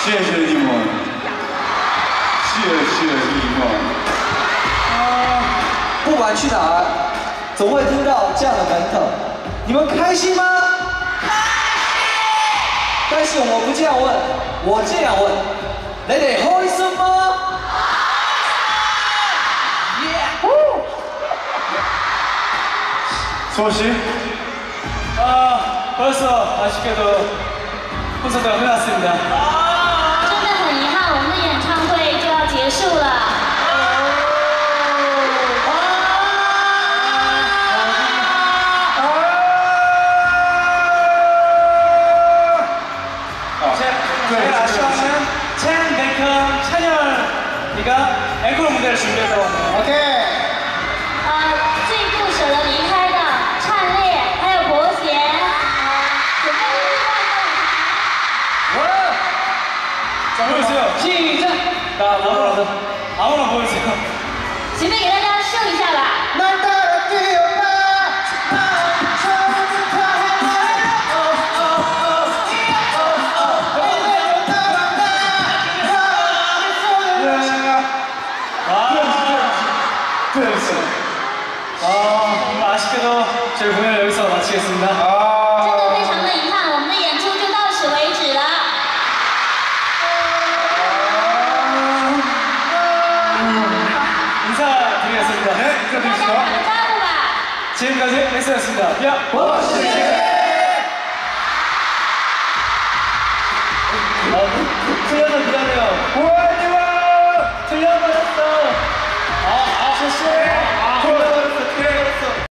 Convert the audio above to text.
谢谢你们，谢你们。 不管去哪儿，总会听到这样的门口。你们开心吗？开心。但是我不这样问，我这样问，你哋開心嗎？ 소식? 벌써 아쉽게도 콘서트가 끝났습니다. 真的很遗憾，我们的演唱会就要结束了。 제일 아쉬워하는 첸, 베이컨, 찬열이가 앵콜 무대를 준비해서 왔네요. OK。 最不舍得离开的灿烈，还有伯贤，准备了另外一个舞台。 보여주세요. 시작! 나 아무나 보여주세요. 随便给大家秀一下吧。 아쉽게도 저희 공연을 여기서 마치겠습니다. 真的非常的遗憾，我们的演出就到此为止了。 인사드리겠습니다. 네, 大家打个招呼吧。 지금까지 엑스였습니다. 야, 훈련은 미안해요.